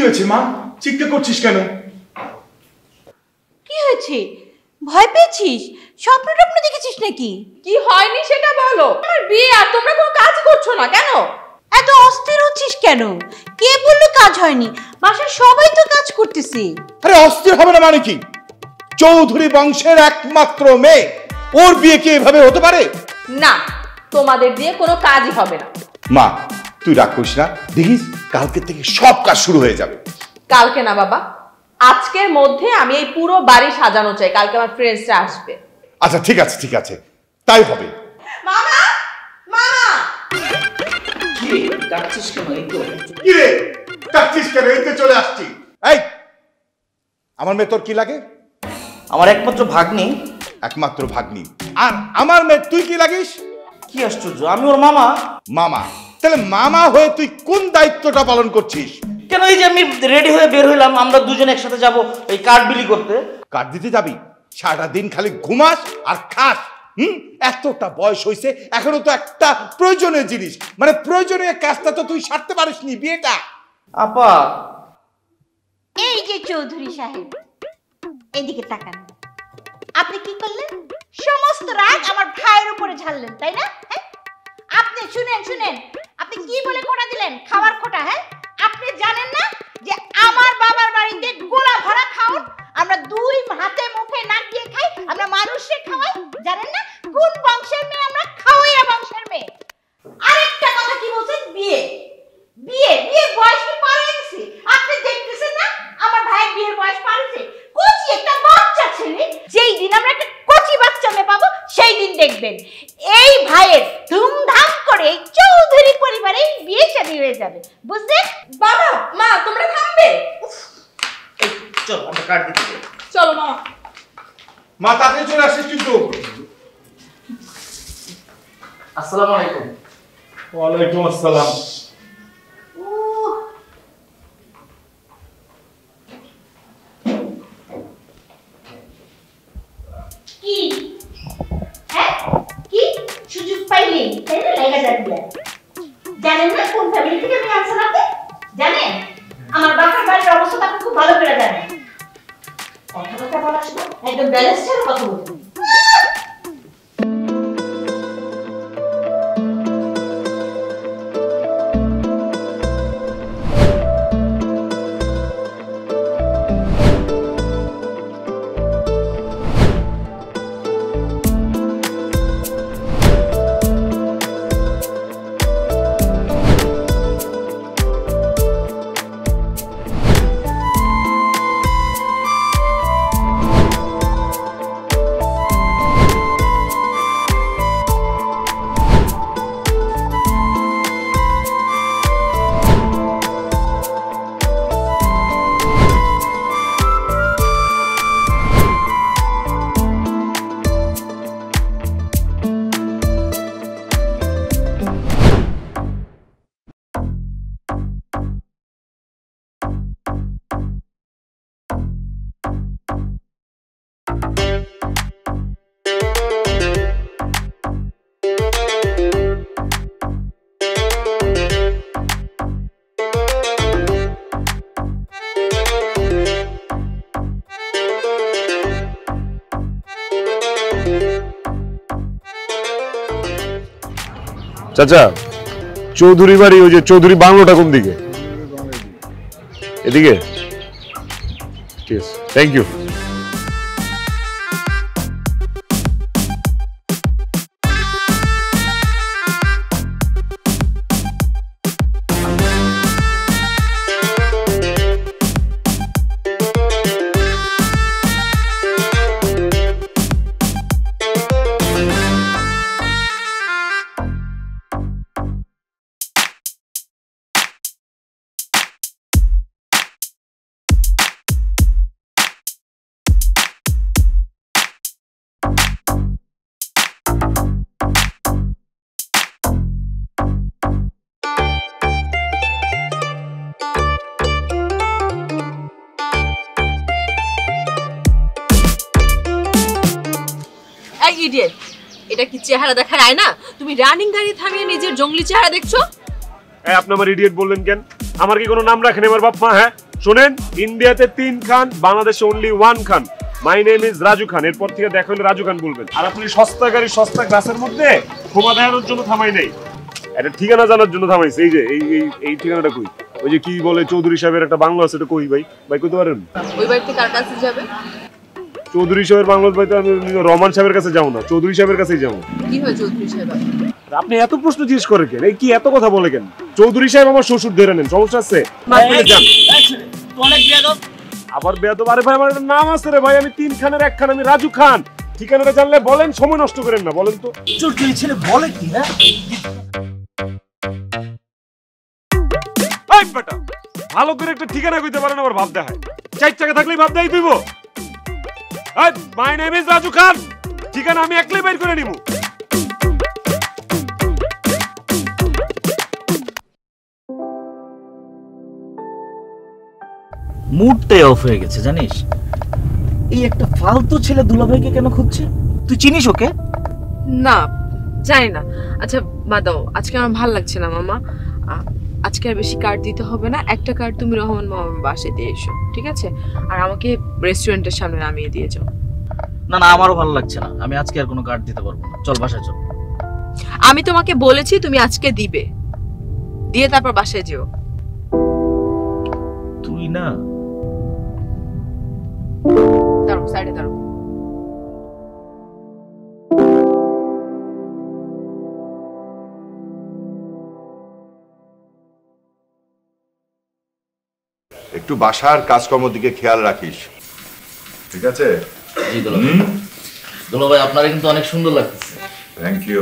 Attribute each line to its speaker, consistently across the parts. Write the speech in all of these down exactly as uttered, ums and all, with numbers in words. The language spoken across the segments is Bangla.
Speaker 1: হয়েছে মা? চিৎকার করছিস কেন?
Speaker 2: কি হয়েছে? ভয় পেয়েছিস? স্বপ্ন টপ্ন দেখেছিস নাকি?
Speaker 3: কি হয়নি সেটা বলো। আমার বিয়ে আর তোমরা কোনো কাজ করছো না কেন?
Speaker 2: এত অস্থির হচ্ছিস কেন? কে বললো কাজ হয়নি? বাসার সবাই তো কাজ করতেছে।
Speaker 1: আরে অস্থির হবে না মানে কি? চৌধুরী বংশের একমাত্র মেয়ে, ওর বিয়ে কি এভাবে হতে পারে?
Speaker 3: না, তোমাদের দিয়ে কোনো কাজই হবে না।
Speaker 1: মা তুই রাগ করিস না, দেখিস কালকে থেকে সব কাজ শুরু হয়ে যাবে।
Speaker 3: কালকে না বাবা, আজকের মধ্যে আমি এই পুরো বাড়ি সাজানো চাই। কালকে আমার ফ্রেন্ডসরা আসবে।
Speaker 1: আচ্ছা ঠিক আছে ঠিক আছে, তাই হবে।
Speaker 3: মামা, মামা,
Speaker 4: কি রে ডাকছিস কেন? এই তো।
Speaker 1: কি রে ডাকছিস কেন? এই তো চলে আসছি। এই আমার মেয়ে তোর কি লাগে?
Speaker 4: আমার একমাত্র ভাগ্নি।
Speaker 1: একমাত্র ভাগ্নি? আর আমার মেয়ে তুই কি লাগিস?
Speaker 4: কি আশ্চর্য, আমি ওর মামা।
Speaker 1: মামা? তাহলে মামা হয়ে তুই কোন দায়িত্বটা পালন করছিস?
Speaker 4: কেন, এই যে আমি রেডি হয়ে বের হইলাম, আমরা দুজন একসাথে যাব এই কার্ড বিলি করতে।
Speaker 1: কার্ড দিতে যাবি? সারা দিন খালি ঘুমাস আর খাস। হুম, এতটা বয়স হয়েছে এখনো তো একটা প্রয়োজনীয় জিনিস, মানে প্রয়োজনীয় কাজটা তো তুই সারতে পারিসনি, বিয়েটা।
Speaker 4: আপা,
Speaker 2: এই যে চৌধুরী সাহেব, এদিকে তাকান। আপনি কি করলেন? সমস্ত রাগ আমার ভাইয়ের উপরে ঝাড়লেন, তাই না? হ্যাঁ, আপনি শুনেন শুনেন, আপনি কি বলে খোটা দিলেন? খাবার খোটা। হ্যাঁ, আপনি জানেন না যে আমার বাবার বাড়িতে গোলা ভরা খাওন, আমরা দুই হাতে মুখে নাক দিয়ে খাই, আমরা মানুষকে খাওয়াই। জানেন না কোন বংশের মেয়ে আমরা? খাওয়াইয়া বংশের মেয়ে। আরেকটা কথা কি বলছেন? বিয়ে বিয়ে বিয়ের বয়স কি পার হয়ে গেছে? আপনি দেখতেছেন না আমার ভাইয়ের বিয়ের বয়স পার হয়েছে? কচি একটা বাচ্চা ছেলে। যেই দিন আমরা একটা কচি বাচ্চা মেয়ে পাবো সেই দিন দেখবেন এই ভাইয়ের ধুমধাম করে চৌধুরী পরিবারে বিয়ে শাদী হয়ে যাবে, বুঝলেন?
Speaker 3: বাবা, মা, তোমরা থামবে?
Speaker 4: এই চল আমরা কার্ড দিতে যাই।
Speaker 3: চলো মা।
Speaker 1: মা তাড়াতাড়ি চলে আসিস কিন্তু।
Speaker 4: আসসালামু আলাইকুম।
Speaker 1: ওয়ালাইকুম আসসালাম।
Speaker 2: কি হ্যাঁ কি সুযোগ পাইলি তাই না লাগা যাবে? জানেন না কোন ফ্যামিলি থেকে আমি আনসার? আপনি জানেন আমার বাবার বাড়ির অবস্থা আপনি খুব ভালো করে জানেন। কথা কথা বলার সময় একদম ব্যালেন্স করে কথা বলবেন।
Speaker 5: চাচা, চৌধুরী বাড়ি ওই যে চৌধুরী বাংলোটা কোন দিকে? এদিকে? ঠিক আছে, থ্যাংক ইউ।
Speaker 3: ইডিয়েট, এটা কি চেহারা দেখার আয়না? তুমি রানিং গাড়ি থামিয়ে নিজের জঙ্গলি চেহারা দেখছো?
Speaker 5: এই আপনি আমার ইডিয়েট বললেন কেন? আমার কি কোনো নাম রাখেন আমার বাপ মা? হ্যাঁ, শোনেন, ইন্ডিয়াতে তিন খান, বাংলাদেশে only one Khan. My name is Raju Khan. এরপর থেকে দেখা হলে রাজু খান বলবেন। আর আপনি সস্তা গাড়ি সস্তা গ্লাসের মধ্যে ক্ষমা দেখানোর জন্য থামাই নাই, একটা ঠিকানা জানার জন্য থামাইছে। এই যে এই এই ঠিকানাটা কই? ওই যে কি বলে চৌধুরী সাহেবের একটা বাংলো আছে, এটা কই ভাই? ভাই কইতে পারেন?
Speaker 3: ওই বাড়িতে কার কাছে যাবে?
Speaker 5: চৌধুরী সাহেবের বাংলো ভাই তো আমি রহমান সাহেবের কাছে যাবো না, চৌধুরী সাহেবের কাছেই যাবো।
Speaker 3: কি হয় চৌধুরী সাহেব?
Speaker 5: আপনি এত প্রশ্ন জিজ্ঞেস করেন কেন? এই কি এত কথা বলে কেন? চৌধুরী সাহেব আমার শ্বশুর, ধরে নেন, সমস্যা আছে? আবার বেয়াদব? আরে ভাই আমার একটা নাম আছে রে ভাই, আমি তিন খানের এক খান, আমি রাজু খান। ঠিকানাটা জানলে বলেন, সময় নষ্ট করেন না, বলেন তো।
Speaker 4: চৌধুরী ছেলে বলে কি? হ্যাঁ
Speaker 5: এই বেটা, ভালো করে একটা ঠিকানা কইতে পারেন আবার ভাব দেখায়। চার চাকা থাকলেই ভাব দেখাই তুইব। এই my name is Raju Khan, ঠিকানা আমি একলাই বের করে নিব।
Speaker 4: মুডটাই অফ হয়ে গেছে জানিস। এই একটা ফালতু ছেলে দুলাভাইকে কেন খুঁজছে? তুই চিনিস ওকে?
Speaker 6: না জানি না। আচ্ছা বাদ দাও, আজকে আমার ভালো লাগছে না মামা। আ- আজকে আর বেশি কার্ড দিতে হবে না, একটা কার্ড তুমি রহমান মামার বাসায় দিয়ে এসো, ঠিক আছে? আর আমাকে রেস্টুরেন্টের সামনে নামিয়ে দিয়ে যাও।
Speaker 4: না না, আমারও ভালো লাগছে না, আমি আজকে আর কোনো কার্ড দিতে পারবো না। চল বাসায় চল।
Speaker 6: আমি তোমাকে বলেছি তুমি আজকে দিবে, দিয়ে তারপর বাসায় যেও।
Speaker 4: তুই না
Speaker 6: দাঁড়ো, সাইডে দাঁড়ো।
Speaker 1: একটু বাসার কাজকর্মের দিকে খেয়াল রাখিস, ঠিক আছে?
Speaker 4: জি দুলাভাই। দুলাভাই আপনারা কিন্তু অনেক সুন্দর লাগতেছে।
Speaker 1: Thank you.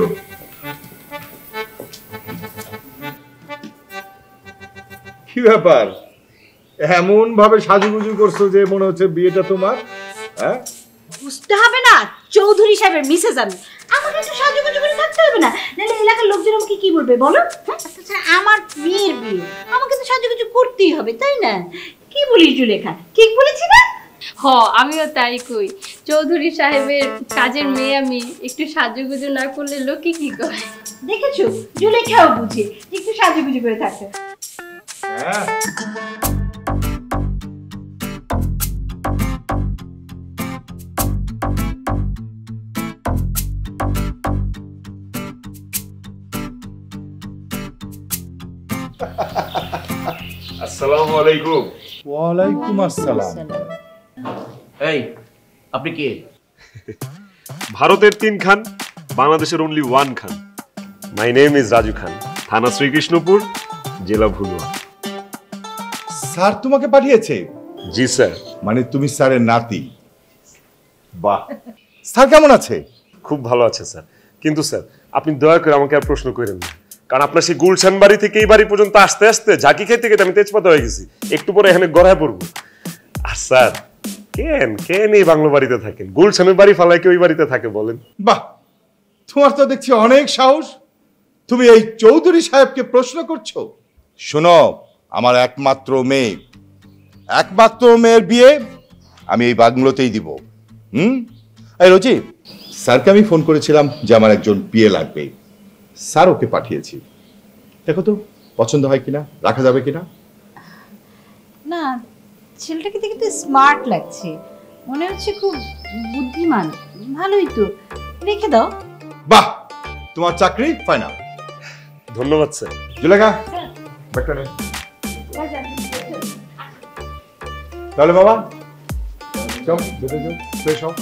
Speaker 1: কি ব্যাপার, এমন ভাবে সাজুগুজু করছো যে মনে হচ্ছে বিয়েটা তোমার? হ্যাঁ,
Speaker 2: বুঝতে হবে না চৌধুরী সাহেবের মিসেস আমি, আমাকে একটু সাজুগুজু করে থাকতে হবে না? নাহলে এলাকার লোকজন আমাকে কি বলবে বলো? হ্যাঁ, আচ্ছা আমার বিয়ের বিয়ে, আমাকে তো সাজুগুজু করতেই হবে, তাই না? কি বলিস জুলেখা, ঠিক বলেছি না?
Speaker 7: হ, আমিও তাই কই। চৌধুরী সাহেবের কাজের মেয়ে আমি, একটু সাজুগুজু না করলে লোকে কি করে?
Speaker 2: দেখেছো, জুলেখাও বুঝে যে একটু সাজুগুজু করে থাকতে।
Speaker 1: হ্যাঁ।
Speaker 5: আসসালামু আলাইকুম।
Speaker 1: ওয়ালাইকুম আসসালাম।
Speaker 4: এই আপনি কে?
Speaker 5: ভারতের তিন খান, বাংলাদেশের only one Khan. My name is Raju Khan, থানা শ্রীকৃষ্ণপুর, জেলা ভুলুয়া।
Speaker 1: স্যার তোমাকে পাঠিয়েছে?
Speaker 5: জি স্যার।
Speaker 1: মানে তুমি স্যারের নাতি? বাহ। স্যার কেমন আছে?
Speaker 5: খুব ভালো আছে স্যার, কিন্তু স্যার আপনি দয়া করে আমাকে আর প্রশ্ন করেন না, কারণ আপনার সেই গুলশান বাড়ি থেকে এই বাড়ি পর্যন্ত আসতে আসতে ঝাঁকি খেতে খেতে আমি তেজপাতা হয়ে গেছি। একটু পরে এখানে গড়ায় পড়বো। আর স্যার কেন কেন এই বাংলো বাড়িতে থাকেন? গুলশানের বাড়ি ফালায় কি ওই বাড়িতে থাকে বলেন?
Speaker 1: বাহ, তোমার তো দেখছি অনেক সাহস। তুমি এই চৌধুরী সাহেবকে প্রশ্ন করছো? শোনো, আমার একমাত্র মেয়ে, একমাত্র মেয়ের বিয়ে আমি এই বাংলোতেই দিব। হুম, এই রোজি, স্যারকে আমি ফোন করেছিলাম যে আমার একজন বিয়ে লাগবে। স্যার ওকে পাঠিয়েছি, দেখো তো পছন্দ হয় কিনা, রাখা যাবে কিনা।
Speaker 2: না, ছেলেটাকে দেখে তো স্মার্ট লাগছে, মনে হচ্ছে খুব বুদ্ধিমান, ভালোই তো, রেখে দাও।
Speaker 1: বাহ, তোমার চাকরি ফাইনাল।
Speaker 5: ধন্যবাদ স্যার।
Speaker 1: জুলেখা, ব্যাগটা নে। তাহলে বাবা চল, ভেতরে যাও, ফ্রেশ হও।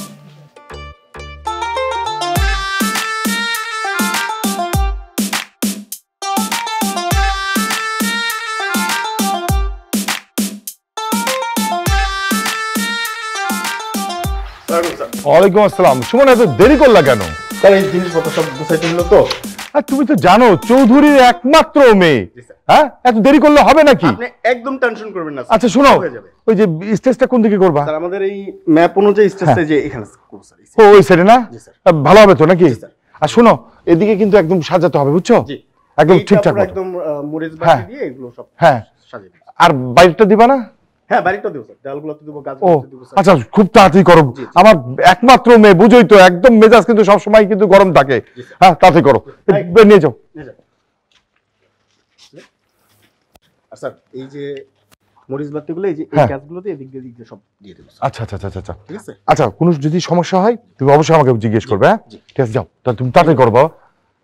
Speaker 8: ওয়ালাইকুম আসসালাম। সুমন, এত দেরি করলা কেন?
Speaker 1: তার এই জিনিসপত্র সব গুছাইতে হলো তো।
Speaker 8: আর তুমি তো জানো চৌধুরীর একমাত্র মেয়ে, হ্যাঁ, এত দেরি করলে হবে নাকি?
Speaker 9: আপনি একদম টেনশন করবেন না।
Speaker 8: আচ্ছা শোনো,
Speaker 9: হয়ে যাবে।
Speaker 8: ওই যে স্টেজটা কোন দিকে করবা?
Speaker 9: স্যার আমাদের এই ম্যাপ অনুযায়ী স্টেজটা যে এখানে করব স্যার।
Speaker 8: ও ওই সাইডে না?
Speaker 9: জি স্যার।
Speaker 8: আহ, ভালো হবে তো নাকি?
Speaker 9: জি স্যার।
Speaker 8: আর শোনো, এদিকে কিন্তু একদম সাজাতে হবে, বুঝছো?
Speaker 9: জি
Speaker 8: একদম
Speaker 9: এইটা
Speaker 8: ঠিকঠাক
Speaker 9: পুরো
Speaker 8: মতো।
Speaker 9: একদম মরিচ
Speaker 8: হ্যাঁ।
Speaker 9: বাটি দিয়ে এগুলো সব
Speaker 8: হ্যাঁ,
Speaker 9: সাজিয়ে দিন।
Speaker 8: আর বাইরটা দিবা না?
Speaker 9: হ্যাঁ বাড়িটা দেব স্যার, দেওয়ালগুলো তো দেব,
Speaker 8: ও
Speaker 9: গাছগুলো তো দেব স্যার।
Speaker 8: আচ্ছা, খুব তাড়াতাড়ি করো। আমার একমাত্র মেয়ে, বুঝোই তো, একদম মেজাজ কিন্তু সবসময় কিন্তু গরম থাকে। হ্যাঁ, তাড়াতাড়ি করো,
Speaker 9: হ্যাঁ।
Speaker 8: এই, নিয়ে যাও।
Speaker 9: নিয়ে যান। আর স্যার এই যে মরিচ বাতিগুলো এই যে এই
Speaker 8: হ্যাঁ।
Speaker 9: কাজগুলোতে এদিক দিয়ে এদিক দিয়ে সব দিয়ে দেবো
Speaker 8: আচ্ছা আচ্ছা আচ্ছা আচ্ছা
Speaker 9: ঠিক আছে
Speaker 8: আচ্ছা কোনো যদি সমস্যা হয় তুমি অবশ্যই আমাকে জিজ্ঞেস করবে হ্যাঁ ঠিক আছে যাও তাহলে তুমি তাড়াতাড়ি করো বাবা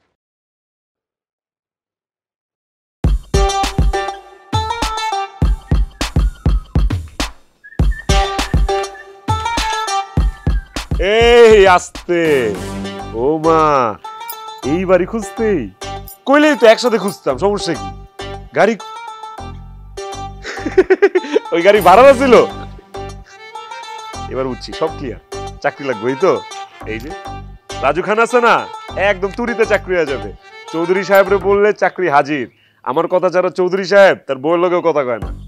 Speaker 5: এই আস্তে ও মা এই বাড়ি খুঁজতেই কইলেই তো একসাথে খুঁজতাম সমস্যা কি গাড়ি ওই গাড়ি ভাড়া ছিল এবার উঠছি সব ক্লিয়ার চাকরি লাগবে এই তো এই যে রাজু খান আছে না একদম তুরিতে চাকরি হয়ে যাবে চৌধুরী সাহেবরে বললে চাকরি হাজির আমার কথা ছাড়া চৌধুরী সাহেব তার বউয়ের লোকেও কথা কয় না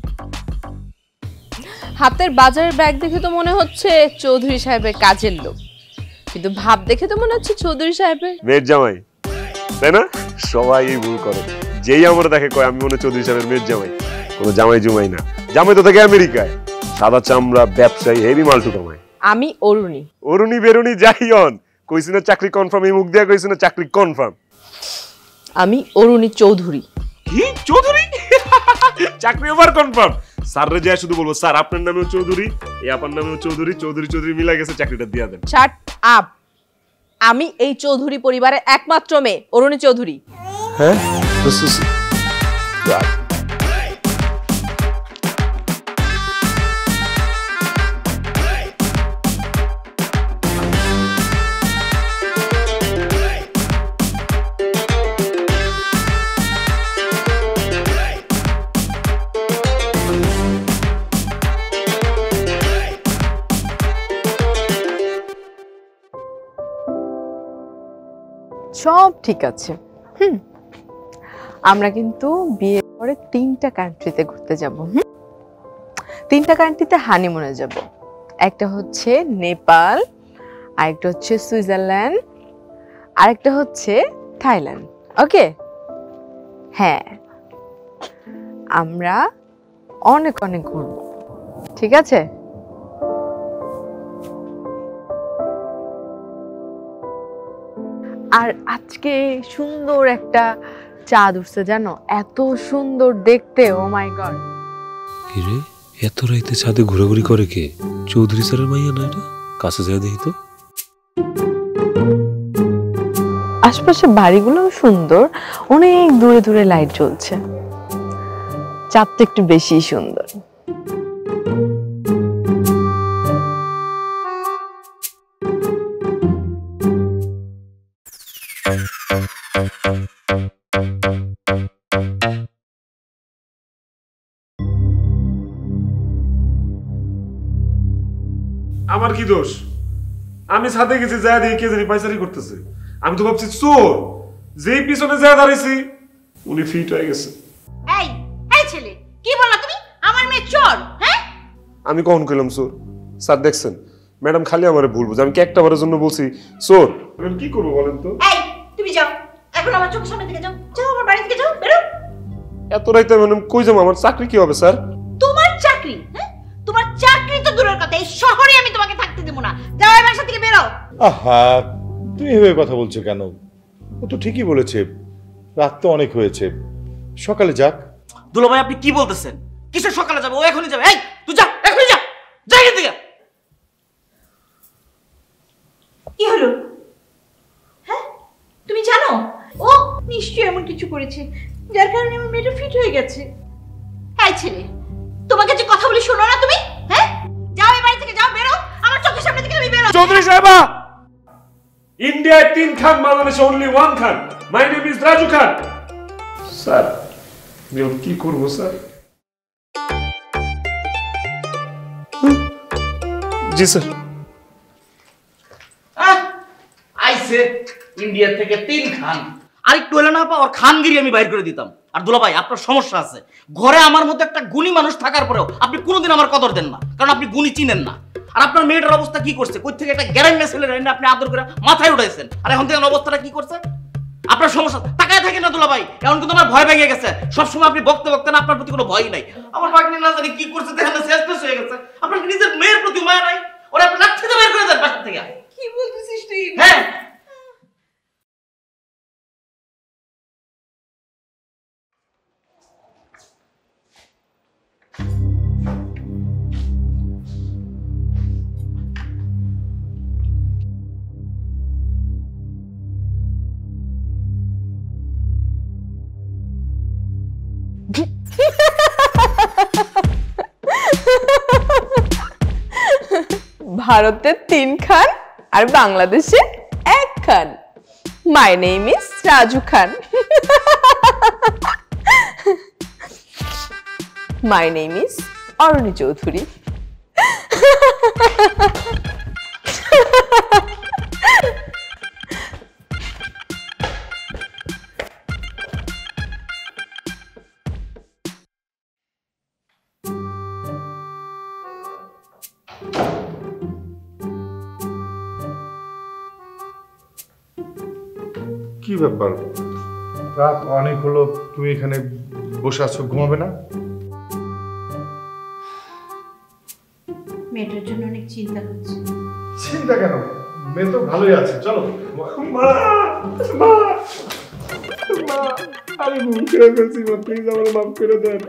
Speaker 6: হাতের বাজারের ব্যাগ দেখে তো মনে হচ্ছে চৌধুরী সাহেবের কাজের লোক, কিন্তু ভাব দেখে তো মনে হচ্ছে চৌধুরী সাহেবের
Speaker 5: মেয়ের জামাই, তাই না? সবাই এই ভুল করে, যেই আমার দেখে কয় আমি মনে চৌধুরী সাহেবের মেয়ের জামাই। কোনো জামাই জুমাই না, জামাই তো থাকে আমেরিকায়, সাদা চামড়া ব্যবসায়ী, হেভি মালটু কামায়।
Speaker 6: আমি অরুণী।
Speaker 5: অরুণী বেরুনি যাই হন, কইছি না চাকরি কনফার্ম, এই মুখ দিয়া কইছি না চাকরি কনফার্ম।
Speaker 6: আমি অরুণী চৌধুরী।
Speaker 5: কি চৌধুরী? চাকরি ওভার কনফার্ম। স্যাররে যায় শুধু বলবো স্যার আপনার নামেও চৌধুরী, এই আপনার নামেও চৌধুরী, চৌধুরী চৌধুরী মিলা গেছে, চাকরিটা দিয়া দেন।
Speaker 6: Shut up. আমি এই চৌধুরী পরিবারের একমাত্র মেয়ে অরুণী চৌধুরী।
Speaker 5: হ্যাঁ
Speaker 6: সব ঠিক আছে। হুম, আমরা কিন্তু বিয়ের পরে তিনটা কান্ট্রিতে ঘুরতে যাব। হুম, তিনটা কান্ট্রিতে হানিমুনে যাব। একটা হচ্ছে নেপাল, আরেকটা হচ্ছে সুইজারল্যান্ড, আরেকটা হচ্ছে থাইল্যান্ড। ওকে? হ্যাঁ, আমরা অনেক অনেক ঘুরব, ঠিক আছে? আর আজকে সুন্দর একটা চাঁদ উঠছে, জানো? এত সুন্দর দেখতে, ও মাই গড।
Speaker 10: কিরে, এত রাইতে ছাদে ঘোরাঘুরি করে কে? চৌধুরী স্যারের মাইয়া না এটা? কাছে যায় দেখি তো।
Speaker 6: আশপাশে বাড়িগুলো সুন্দর, অনেক দূরে দূরে লাইট জ্বলছে, চাঁদটা একটু বেশি সুন্দর।
Speaker 5: আমার কি দোষ? আমি ছাদে গেছি, যা দেখি কে জানি পাইচারি করতেছে। আমি তো ভাবছি চোর, যেই পিছনে যা দাঁড়িয়েছি উনি ফিট হয়ে গেছে।
Speaker 2: এই এই ছেলে, কি বললা তুমি? আমার মেয়ে চোর? হ্যাঁ,
Speaker 5: আমি কখন কইলাম চোর? স্যার দেখছেন ম্যাডাম খালি আমারে ভুল বুঝে, আমি কি একটা বারের জন্য বলছি চোর? আমি কি করবো বলেন তো?
Speaker 2: এই তুমি যাও, এখন আমার চোখের সামনে থেকে যাও, যাও আমার বাড়ি থেকে যাও, বেরো।
Speaker 5: এত রাইতে ম্যাডাম কই যাবো? আমার চাকরি কি হবে স্যার?
Speaker 2: তোমার চাকরি? হ্যাঁ, তোমার চাকরি তো দূরের কথা, এই শহরে আমি তোমাকে থাকতে দেব না। যাও এই বাসা থেকে বেরো।
Speaker 1: আহা, তুমি এভাবে কথা বলছো কেন? ও তো ঠিকই বলেছে, রাত তো অনেক হয়েছে, সকালে যাক।
Speaker 4: দুলা ভাই আপনি কি বলতেছেন? কিসের সকালে যাবে? ও এখনই যাবে। এই তুই যা, এখনই যা, যা এখান থেকে।
Speaker 2: কি হলো? হ্যাঁ, তুমি জানো ও নিশ্চয়ই এমন কিছু করেছে যার কারণে আমার মেয়েটা ফিট হয়ে গেছে। এই ছেলে, তোমাকে যে কথা বলি শোনো না তুমি? হ্যাঁ, যাও এই বাড়ি থেকে, যাও, বেরো আমার চোখের সামনে থেকে, তুমি বেরো।
Speaker 5: চৌধুরী সাহেবা, ইন্ডিয়ায় তিন খান, বাংলাদেশে only one Khan. My name is Raju Khan. Sir আমি কি করবো স্যার? জি স্যার।
Speaker 4: আইছে ইন্ডিয়া থেকে তিন খান, আর একটু হলে না ওর খানগিরি আমি বাইর করে দিতাম। আর দুলা ভাই আপনার সমস্যা আছে, ঘরে আমার মতো একটা গুণী মানুষ থাকার পরেও আপনি কোনোদিন আমার কদর দেন না, কারণ আপনি গুণী চিনেন না। আর আপনার মেয়েটার অবস্থা কি করছে? কই থেকে একটা গ্যারান্টি ছেলের এনে আপনি আদর করে মাথায় উঠাইছেন, আর এখন থেকে অবস্থাটা কি করছে? আপনার সমস্যা তাকায় থাকে না দুলা ভাই, এখন কিন্তু আমার ভয় ভেঙে গেছে। সবসময় আপনি বকতে বকতে না, আপনার প্রতি কোনো ভয় নাই। আমার বাগনি না জানি কি করছে, দেখেন শেষ শেষ হয়ে গেছে। আপনার নিজের মেয়ের প্রতি মায়া নাই? ওরা আপনি লাঠি দিয়ে বের করে দেন বাসা থেকে।
Speaker 2: কি বলতেছিস তুই?
Speaker 4: হ্যাঁ,
Speaker 6: ভারতের তিন খান আর বাংলাদেশে এক Khan. My name is Raju Khan. My name is Aruni Chowdhury.
Speaker 11: কি ব্যাপার, রাত অনেক হলো, তুমি এখানে বসে আছো, ঘুমাবে না?
Speaker 2: মেয়েটার জন্য অনেক চিন্তা হচ্ছে।
Speaker 11: চিন্তা কেন, মেয়ে তো ভালোই আছে, চলো। মা মা মা আমি ভুল করে ফেলছি, মা প্লিজ আমার মাফ করে দেন।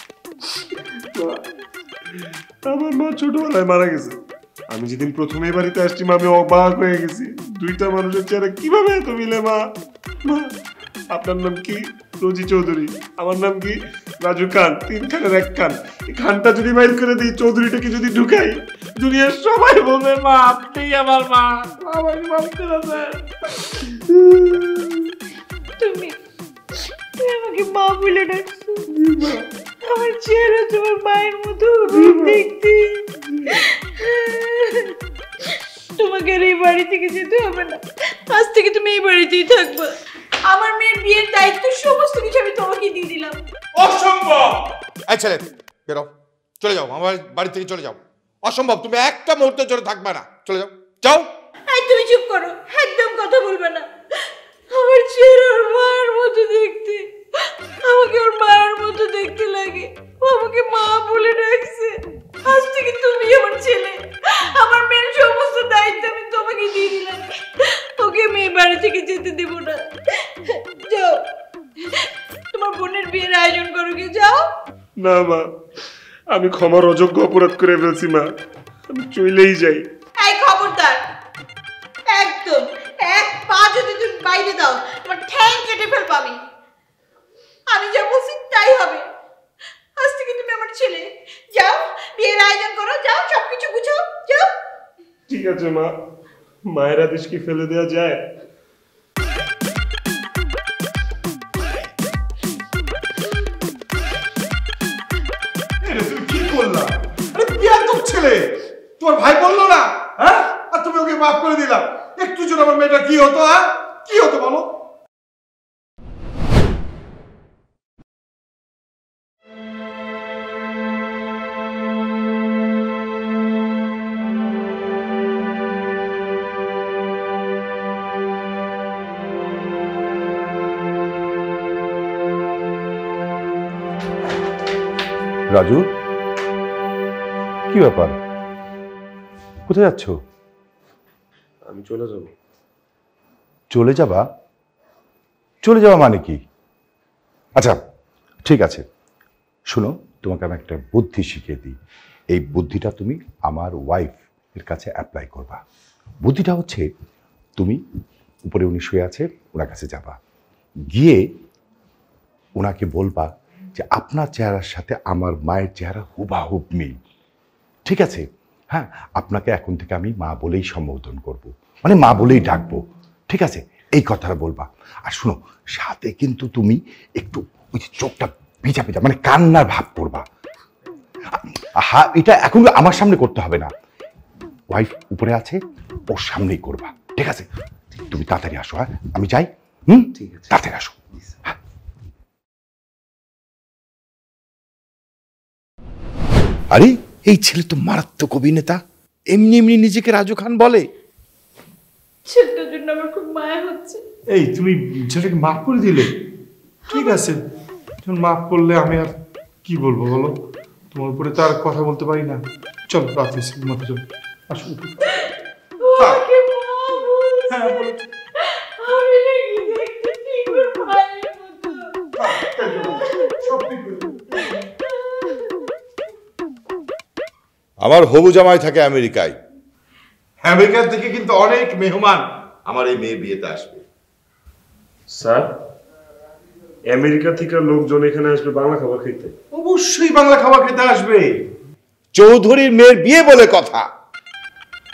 Speaker 11: আমার মা ছোটবেলায় মারা গেছে। আমি যেদিন প্রথমে বাড়িতে আসছি মা, আমি অবাক হয়ে গেছি, দুইটা মানুষের চেহারা কিভাবে এত মিলে। মা মা আপনার নাম কি? রোজি চৌধুরী। আমার নাম কি? রাজু খান। তিন খানের এক খান। এই খানটা যদি বাইর করে দিই, চৌধুরীটাকে যদি ঢুকাই, দুনিয়ার সবাই বলবে মা আপনি আমার মা। আমাকে মাফ করে দেন।
Speaker 2: তুমি তুমি আমাকে মা বলে ডাকছো। আমার চেহারা তোমার মায়ের মতো দেখতে। তোমাকে আর এই বাড়ি থেকে যেতে হবে না, আজ থেকে তুমি এই বাড়িতেই থাকবে। আমার মেয়ের বিয়ের দায়িত্ব সমস্ত কিছু আমি তোমাকে দিয়ে দিলাম।
Speaker 1: অসম্ভব! এই ছেলে বেরো, চলে যাও, আমার বাড়ি থেকে চলে যাও। অসম্ভব, তুমি একটা মুহূর্তের জন্য থাকবে না, চলে যাও, যাও।
Speaker 2: এই তুমি চুপ করো, একদম কথা বলবে না। আমার চেহারা ওর মায়ের মতো দেখতে, আমাকে ওর মায়ের মতো দেখতে লাগে। ও আমাকে মা বলে ডাকছে। আজ থেকে তুমি আমার ছেলে, আমার মেয়ের সমস্ত দায়িত্ব আমি তোমাকে দিয়ে দিলাম। ওকে মেয়ে বাড়ি থেকে যেতে দেব না। যাও, তোমার বোনের বিয়ের আয়োজন করো, গিয়ে যাও।
Speaker 11: না মা, আমি ক্ষমার অযোগ্য অপরাধ করে ফেলছি মা, আমি চলেই যাই।
Speaker 2: এই খবরদার, একদম এক পা যদি তুমি বাইরে দাও, তোমার ঠ্যাং কেটে ফেলবো আমি। আমি যা বলছি তাই হবে। আজ থেকে তুমি আমার ছেলে। যাও, বিয়ের আয়োজন করো, যাও, সবকিছু গুছাও, যাও।
Speaker 11: ঠিক আছে মা, মায়ের আদেশ কি ফেলে দেওয়া যায়? তুমি কি করলা? আরে বিয়াদব ছেলে, তোমার ভাই বললো না, হ্যাঁ? আর তুমি ওকে মাফ করে দিলা। একটু জন্য আমার মেয়েটা কি হতো, হ্যাঁ? কি হতো বলো?
Speaker 8: রাজু, কি ব্যাপার, কোথায় যাচ্ছ?
Speaker 5: আমি চলে যাব।
Speaker 8: চলে যাবা? চলে যাওয়া মানে কি? আচ্ছা ঠিক আছে, শোনো, তোমাকে আমি একটা বুদ্ধি শিখিয়ে দিই। এই বুদ্ধিটা তুমি আমার ওয়াইফ এর কাছে অ্যাপ্লাই করবা। বুদ্ধিটা হচ্ছে, তুমি উপরে উনি শুয়ে আছে, ওনার কাছে যাবা, গিয়ে ওনাকে বলবা যে আপনার চেহারার সাথে আমার মায়ের চেহারা হুবাহুব মিল, ঠিক আছে? হ্যাঁ, আপনাকে এখন থেকে আমি মা বলেই সম্বোধন করব, মানে মা বলেই ডাকবো, ঠিক আছে? এই কথাটা বলবা। আর শোনো, সাথে কিন্তু তুমি একটু ওই যে চোখটা ভিজা ভিজা, মানে কান্নার ভাব করবা। হ্যাঁ, এটা এখন আমার সামনে করতে হবে না, ওয়াইফ উপরে আছে, ওর সামনেই করবা, ঠিক আছে? তুমি তাড়াতাড়ি আসো। হ্যাঁ, আমি যাই। হুম, ঠিক আছে, তাড়াতাড়ি আসো। আরে এই ছেলে তো মারাত্মক অভিনেতা, এমনি এমনি নিজেকে রাজু খান বলে।
Speaker 2: ছেলেটার জন্য আমার খুব মায়া হচ্ছে।
Speaker 11: এই তুমি ছেলেটাকে মাফ করে দিলে? ঠিক আছে, যখন মাফ করলে আমি আর কি বলবো বলো? তোমার উপরে তো আর কথা বলতে পারি না। চল রাত হয়েছে, ঘুমাতে চল। আসো।
Speaker 2: ওকে মা বলছে। হ্যাঁ বলছে। আমি নাকি দেখতে ঠিক ওর ভাইয়ের মতো।
Speaker 1: আমার হবু জামাই থাকে আমেরিকায়।
Speaker 11: আমেরিকা থেকে কিন্তু অনেক মেহমান
Speaker 1: আমার এই মেয়ে বিয়েতে আসবে।
Speaker 5: স্যার, আমেরিকা থেকে লোকজন এখানে আসবে বাংলা খাবার খেতে?
Speaker 11: অবশ্যই বাংলা খাবার খেতে আসবে।
Speaker 1: চৌধুরীর মেয়ের বিয়ে বলে কথা,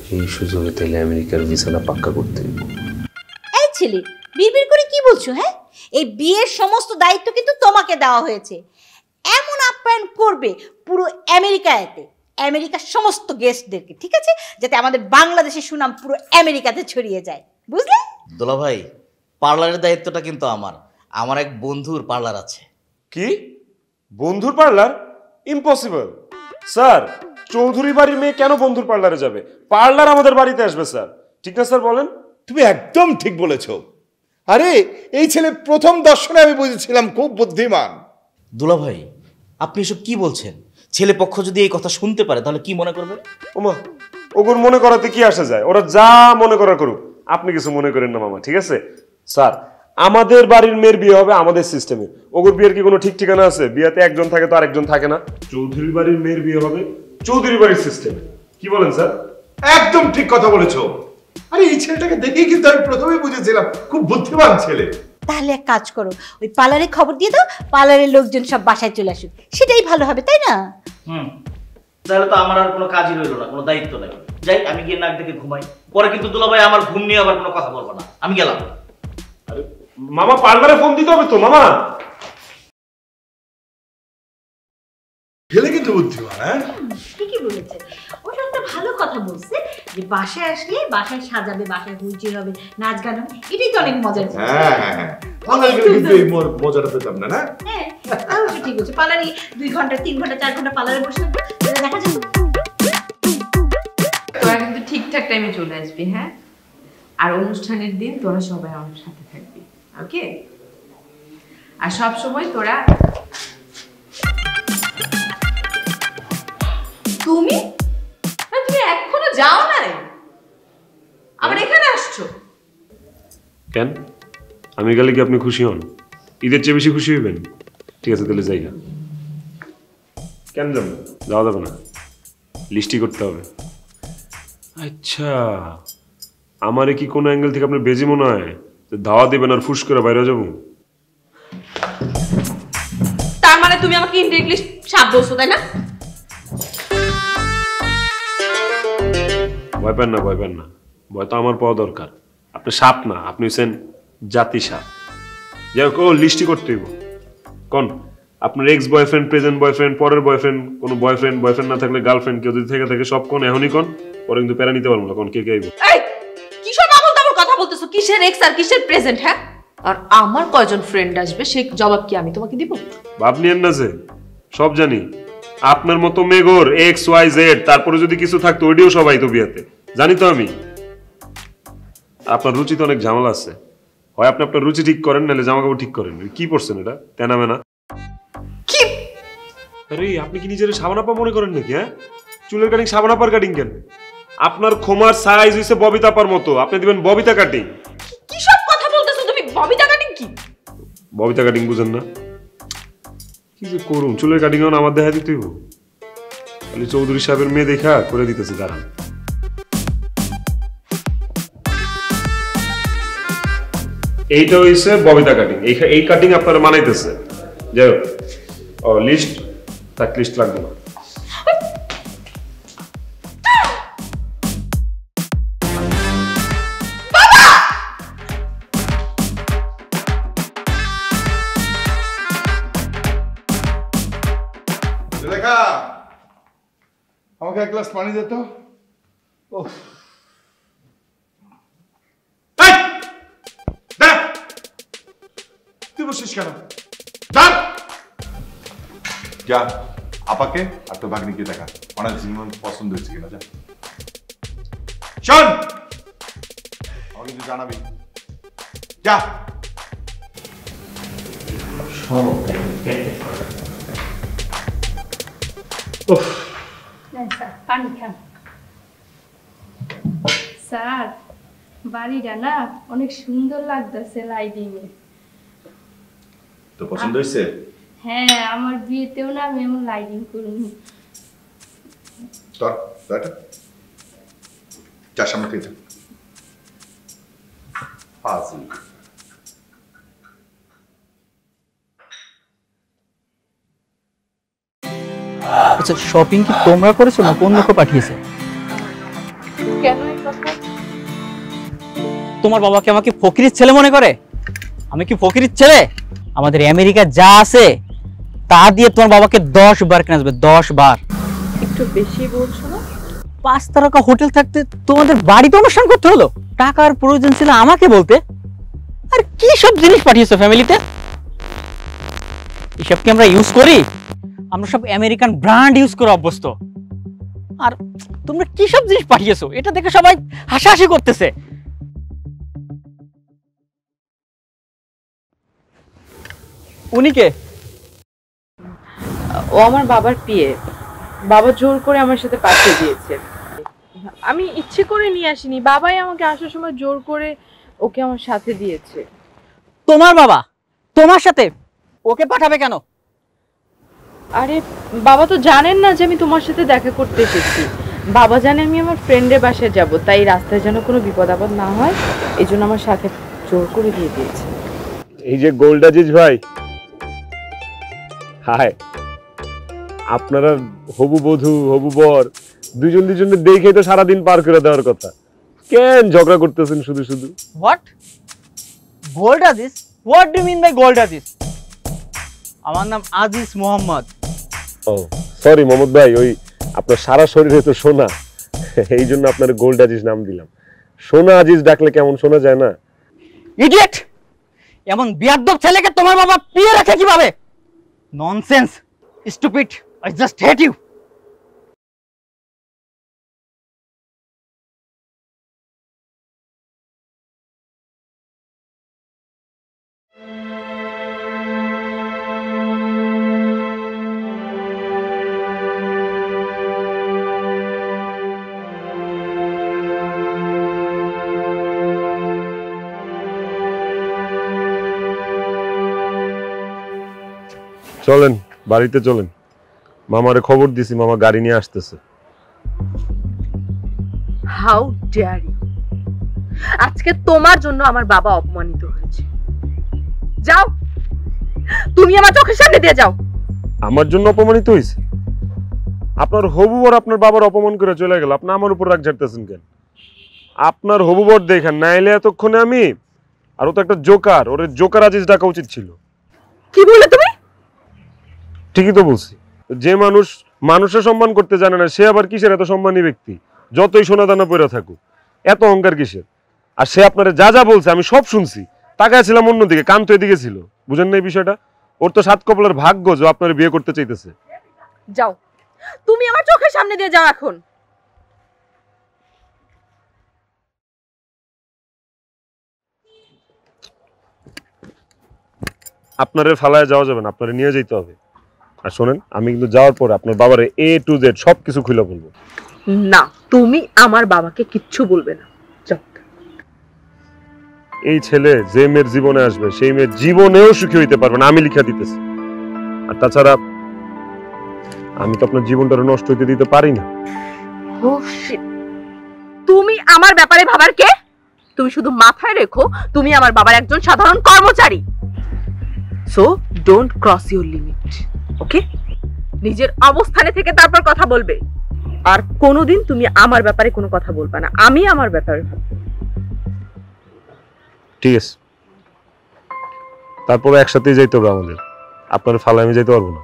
Speaker 10: এই সুযোগে তাহলে আমেরিকার ভিসাটা পাক্কা করতে হবে।
Speaker 2: এই ছেলে বিড়বিড় করে কি বলছো? হ্যাঁ, এই বিয়ের সমস্ত দায়িত্ব কিন্তু তোমাকে দেওয়া হয়েছে। এমন আপ্যায়ন করবে পুরো আমেরিকাতে, আমেরিকার সমস্ত গেস্টদেরকে, ঠিক আছে, যাতে আমাদের বাংলাদেশের সুনাম পুরো আমেরিকাতে ছড়িয়ে যায়, বুঝলে?
Speaker 4: দোলা ভাই, পার্লারের দায়িত্বটা কিন্তু আমার। আমার এক বন্ধুর পার্লার আছে।
Speaker 5: কি বন্ধুর পার্লার? Impossible sir. চৌধুরী বাড়ির মেয়ে কেন বন্ধুর পার্লারে যাবে? পার্লার আমাদের বাড়িতে আসবে স্যার, ঠিক না স্যার? বলেন।
Speaker 1: তুমি একদম ঠিক বলেছো। আরে এই ছেলে প্রথম দর্শনে আমি বুঝেছিলাম খুব বুদ্ধিমান।
Speaker 4: দুলা ভাই, আপনি এসব কি বলছেন? ছেলে পক্ষ যদি এই কথা শুনতে পারে তাহলে কি মনে করবে?
Speaker 5: ওমা, ওগুর মনে করাতে কি আসে যায়? ওরা যা মনে করা করুক, আপনি কিছু মনে করেন না মামা, ঠিক আছে? স্যার, আমাদের বাড়ির মেয়ের বিয়ে হবে আমাদের সিস্টেমে। ওগুর বিয়ের কি কোনো ঠিক ঠিকানা আছে? বিয়েতে একজন থাকে তো আরেকজন থাকে না। চৌধুরী বাড়ির মেয়ের বিয়ে হবে চৌধুরী বাড়ির সিস্টেমে। কি বলেন স্যার?
Speaker 1: একদম ঠিক কথা বলেছো। আরে এই ছেলেটাকে দেখেই কিন্তু আমি প্রথমেই বুঝেছিলাম খুব বুদ্ধিমান ছেলে।
Speaker 2: তাহলে এক কাজ করো, ওই পার্লারে খবর দিয়ে দাও, পার্লারের লোকজন সব বাসায় চলে আসুক, সেটাই ভালো হবে, তাই না?
Speaker 4: হুম, তাহলে তো আমার আর কোনো কাজই রইল না, কোনো দায়িত্ব নেই। যাই, আমি গিয়ে নাক দেখে ঘুমাই। পরে কিন্তু দুলা ভাই আমার ঘুম নিয়ে আবার কোনো কথা বলবো না। আমি গেলাম।
Speaker 5: আরে মামা, পার্লারে ফোন দিতে হবে তো মামা।
Speaker 1: ছেলে কিন্তু বুদ্ধিমান। হ্যাঁ,
Speaker 2: ঠিকই বলেছে। ওটা একটা ভালো কথা বলছে যে বাসায় আসলে বাসায় সাজাবে, বাসায় হুইচির হবে, নাচ গান হবে, এটাই তো অনেক মজার জিনিস।
Speaker 1: হ্যাঁ হ্যাঁ হ্যাঁ, পার্লারে গেলে কিন্তু এই মজাটা পেতাম না। না
Speaker 2: হ্যাঁ, অবশ্যই ঠিক বলছে। পার্লারে দুই ঘন্টা তিন ঘন্টা চার ঘন্টা পার্লারে বসে থাকবো, দেখা যাবে।
Speaker 6: তোরা কিন্তু ঠিকঠাক টাইমে চলে আসবি, হ্যাঁ? আর অনুষ্ঠানের দিন তোরা সবাই আমার সাথে থাকবি, ওকে? আর সব সময় তোরা তুমি তুমি এখনো যাও না, আবার এখানে আসছো
Speaker 5: কেন? আমি গেলে কি আপনি খুশি হন? ঈদের চেয়ে বেশি খুশি হইবেন? ঠিক আছে, তাহলে যাই না। কেন যাবো? যাওয়া যাবে না, লিস্টি করতে হবে। আচ্ছা, আমারে কি কোনো অ্যাঙ্গেল থেকে আপনার বেজি মনে হয় ধাওয়া দিবেন আর ফুস করে বাইরে যাবো?
Speaker 3: তার মানে তুমি আমাকে ইনডিরেক্টলি সাপ বলছো, তাই না?
Speaker 5: ভয় পান না, ভয় পান না। ভয় তো আমার পাওয়া দরকার। আপনি সাপ না, আপনি হচ্ছেন জাতি সাপ। যাই হোক, ও লিস্টি করতে হইব। কোন আপনার এক্স বয়ফ্রেন্ড, প্রেজেন্ট বয়ফ্রেন্ড, পরের বয়ফ্রেন্ড, কোনো বয়ফ্রেন্ড বয়ফ্রেন্ড না থাকলে গার্লফ্রেন্ড কেউ যদি থেকে থাকে সব কোন এখনই কোন, পরে কিন্তু প্যারা নিতে পারবো না। কোন কে কে আইব?
Speaker 3: এই কিসব আবল তাবল কথা বলতেছো? কিসের এক্স আর কিসের প্রেজেন্ট? হ্যাঁ, আর আমার কয়জন ফ্রেন্ড আসবে সেই জবাব কি আমি তোমাকে দিব?
Speaker 5: ভাব নিয়েন না যে, সব জানি। আপনার মতো মেগোর এক্স ওয়াই জেড, তারপরে যদি কিছু থাকতো ওইটিও সবাই তো বিয়াতে, জানি তো আমি। আপনার রুচি তো অনেক ঝামেলা আছে। হয় আপনি আপনার রুচি ঠিক করেন, নাহলে জামা কাপড় ঠিক করেন। কি পড়ছেন এটা? তেনা মেনা
Speaker 3: কি?
Speaker 5: আরে আপনি কি নিজের সাবানাপা মনে করেন নাকি? হ্যাঁ, চুলের কাটিং সাবানাপার কাটিং কেন? আপনার খোমার সাইজ হইছে ববিতাপার মতো, আপনি দিবেন ববিতা কাটিং।
Speaker 3: কি সব কথা বলতেছো তুমি? ববিতা কাটিং কি?
Speaker 5: ববিতা কাটিং বুঝেন না? কি যে করুন, চুলের কাটিং আমার দেখা দিতে হইব? খালি চৌধুরী সাহেবের মেয়ে দেখা করে দিতেছি, দাঁড়ান। এইটা হইছে ববিতা কাটিং। এই কাটিং আপনারা মানাইতেছে। যাই হোক, ও লিস্ট তাক, লিস্ট লাগবে না।
Speaker 1: রেখা, আমাকে এক গ্লাস পানি দে তো। ও তুই বসিস কেন? যা আপাকে আর তোর ভাগ্নিকে দেখা, অনেক পছন্দ হয়েছে কিনা। যা শোন, আমাকে কিন্তু জানাবি। যা।
Speaker 7: পানি খান স্যার। বাড়িটা না অনেক সুন্দর লাগতেছে লাইটিং এ।
Speaker 1: তো পছন্দ হয়েছে?
Speaker 7: হ্যাঁ, আমার বিয়েতেও না আমি এমন লাইটিং করুন।
Speaker 1: তোর এটা চার সামনে থেকে যা। ফাজিল।
Speaker 12: আচ্ছা, শপিং কি তোমরা করেছো না কোন লোক পাঠিয়েছে?
Speaker 6: কেন এই কথা?
Speaker 4: তোমার বাবাকে আমাকে ফকিরের ছেলে মনে করে? আমি কি ফকিরের ছেলে? আমাদের আমেরিকা যা আছে তা দিয়ে তোমার বাবাকে দশ বার কেনা যাবে, দশ বার।
Speaker 6: একটু বেশি বলছো না?
Speaker 4: পাঁচ তারকা হোটেল থাকতে তোমাদের বাড়িতে অনুষ্ঠান করতে হলো? টাকার প্রয়োজন ছিল আমাকে বলতে। আর কি সব জিনিস পাঠিয়েছো ফ্যামিলিতে? এসব কি আমরা ইউজ করি? আমরা সব আমেরিকান ব্র্যান্ড ইউজ করে অভ্যস্ত। আর তোমরা কি সব জিনিস পাঠিয়েছো এটা দেখে সবাই হাসাহাসি করতেছে। উনি কে?
Speaker 6: ও আমার বাবার পিয়ে। বাবা জোর করে আমার সাথে পাঠিয়ে দিয়েছে। আমি ইচ্ছে করে নিয়ে আসিনি, বাবাই আমাকে আসার সময় জোর করে ওকে আমার সাথে দিয়েছে।
Speaker 4: তোমার বাবা তোমার সাথে ওকে পাঠাবে কেন?
Speaker 6: আরে বাবা তো জানেন না যে আমি তোমার সাথে দেখা করতে এসেছি। বাবা জানে আমি আমার ফ্রেন্ডের বাসায় যাব, তাই রাস্তায় যেন কোনো বিপদ আপদ না হয় এই জন্য আমার সাথে জোর করে দিয়ে দিয়েছে।
Speaker 5: এই যে গোল্ড আজিজ ভাই, হাই, আপনারা হবু বধূ হবু বর দুজন দুজনকে দেখে তো সারাদিন পার করে দেওয়ার কথা, কেন ঝগড়া করতেছেন শুধু শুধু?
Speaker 4: What gold Aziz? What do mean by gold Aziz? আমার নাম আজিজ মোহাম্মদ।
Speaker 5: ও সরি মোহাম্মদ ভাই, ওই আপনার সারা শরীরে তো সোনা, এই জন্য আপনার গোল্ড আজিজ নাম দিলাম। সোনা আজিজ ডাকলে কেমন শোনা যায় না?
Speaker 4: ইডিয়েট! এমন বিয়াদব ছেলেকে তোমার বাবা পিয়ে রাখে কিভাবে? Nonsense, stupid, I just hate you.
Speaker 5: চলেন বাড়িতে চলেন, মামারে খবর দিছি, মামা গাড়ি নিয়ে আসতেছে।
Speaker 6: How dare you! আজকে তোমার জন্য আমার বাবা অপমানিত হয়েছে। যাও, তুমি আমার চোখের সামনে দিয়ে যাও।
Speaker 5: আমার জন্য অপমানিত হয়েছে? আপনার হবু বর আপনার বাবার অপমান করে চলে গেল, আপনি আমার উপর রাগ ঝাড়তেছেন কেন? আপনার হবু বর দেখেন, নাইলে এতক্ষণে আমি, আর ও তো একটা জোকার, ওর জোকার আজিজ ডাকা উচিত ছিল।
Speaker 6: কি বললে তুমি?
Speaker 5: ঠিকই তো বলছি, যে মানুষ মানুষের সম্মান করতে জানে না সে আবার কিসের এত সম্মানী ব্যক্তি? যতই সোনা দানা পড়ে থাকুক, এত অহংকার কিসের? আর সে আপনারা যা যা বলছে আমি সব শুনছি, তাকায় ছিলাম অন্যদিকে, কান তো এদিকে ছিল। বুঝেন না এই বিষয়টা? ওর তো সাত কপালের ভাগ্য যে আপনার বিয়ে করতে চাইতেছে।
Speaker 6: যাও, তুমি আমার চোখের সামনে দিয়ে যাও এখন।
Speaker 5: আপনারে ফালায় যাওয়া যাবে না, আপনারে নিয়ে যেতে হবে। আর শোনেন, আমি কিন্তু যাওয়ার পর আপনার বাবারে এ টু জেড সবকিছু খুলে বলবো।
Speaker 6: না, তুমি আমার বাবাকে কিচ্ছু বলবে না। যাও।
Speaker 5: এই ছেলে যে মেয়ের জীবনে আসবে সেই মেয়ের জীবনেও সুখী হইতে পারবে না, আমি লিখা দিতেছি। আর তাছাড়া আমি তো আপনার জীবনটা নষ্ট হইতে দিতে পারি না।
Speaker 6: Oh shit! তুমি আমার ব্যাপারে ভাবার কে? তুমি শুধু মাথায় রেখো তুমি আমার বাবার একজন সাধারণ কর্মচারী। So don't cross your limit, okay? নিজের অবস্থানে থেকে তারপর কথা বলবে। আর কোনোদিন তুমি আমার ব্যাপারে কোনো কথা বলবে না, আমি আমার ব্যাপারে ভাববো।
Speaker 5: ঠিক আছে, তারপরে একসাথেই যাইতে হবে আমাদের। আপনার ফালায় আমি যাইতে পারবো না।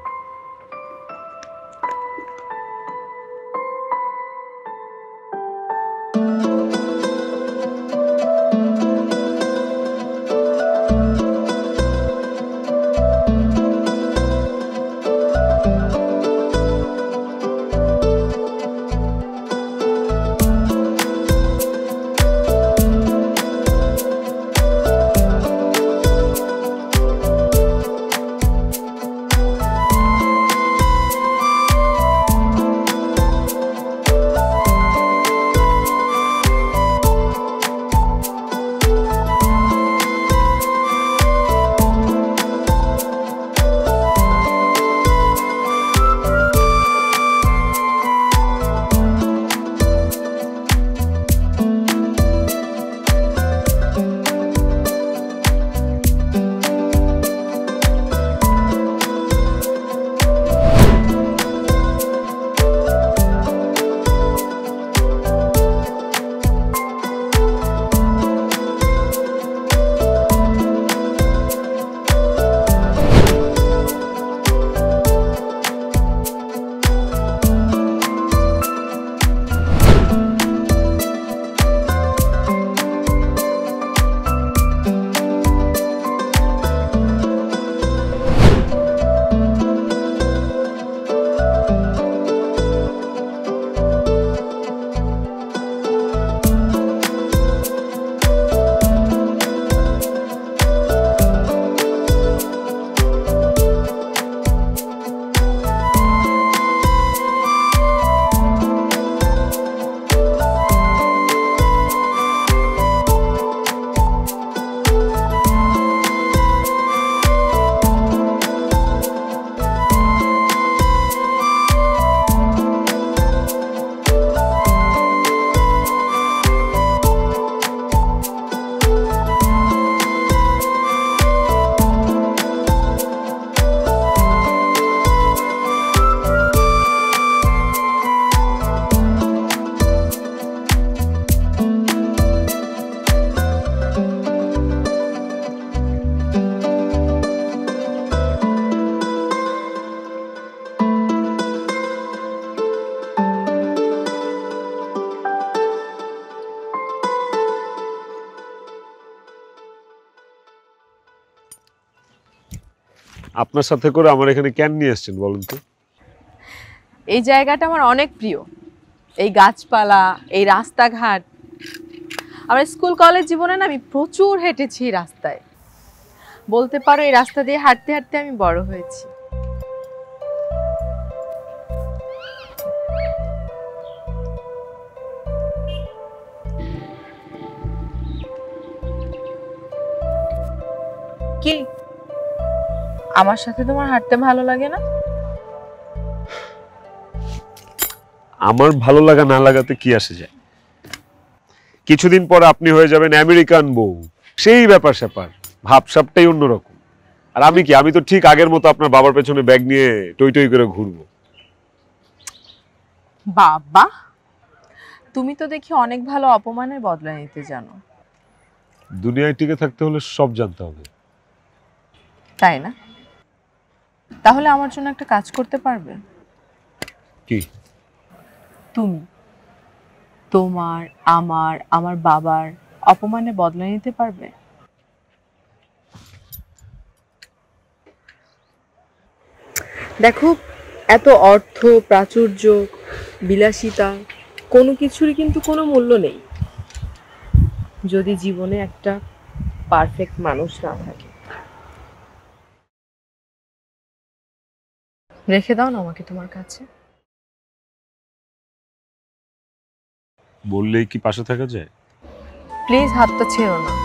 Speaker 5: আপনার সাথে করে আমার এখানে কেন নিয়ে এসেছেন বলুন তো?
Speaker 6: এই জায়গাটা আমার অনেক প্রিয়। এই গাছপালা, এই রাস্তাঘাট। আমার স্কুল কলেজ জীবনে না আমি প্রচুর হেঁটেছি এই রাস্তায়। বলতে পারো এই রাস্তা দিয়ে হাঁটতে হাঁটতে আমি বড় হয়েছি। কি আমার সাথে তোমার হাঁটতে ভালো লাগে না?
Speaker 5: আমার ভালো লাগা না লাগাতে কি আসে যায়? কিছুদিন পর আপনি হয়ে যাবেন আমেরিকান বউ, সেই ব্যাপার স্যাপার, ভাবসাবটাই অন্যরকম। আর আমি কি, আমি তো ঠিক আগের মতো আপনার বাবার পেছনে ব্যাগ নিয়ে টই টই করে ঘুরবো।
Speaker 6: বাবা, তুমি তো দেখি অনেক ভালো অপমানের বদলা নিতে জানো।
Speaker 5: দুনিয়ায় টিকে থাকতে হলে সব জানতে হবে,
Speaker 6: তাই না? তাহলে আমার জন্য একটা কাজ করতে পারবে?
Speaker 5: কি?
Speaker 6: তুমি তোমার, আমার, আমার বাবার অপমানের বদলা নিতে পারবে? দেখো, এত অর্থ, প্রাচুর্য, বিলাসিতা কোনো কিছুরই কিন্তু কোনো মূল্য নেই যদি জীবনে একটা পারফেক্ট মানুষ না থাকে। রেখে দাও না আমাকে তোমার কাছে।
Speaker 5: বললেই কি পাশে থাকা যায়?
Speaker 6: প্লিজ হাতটা ছেড়ো না।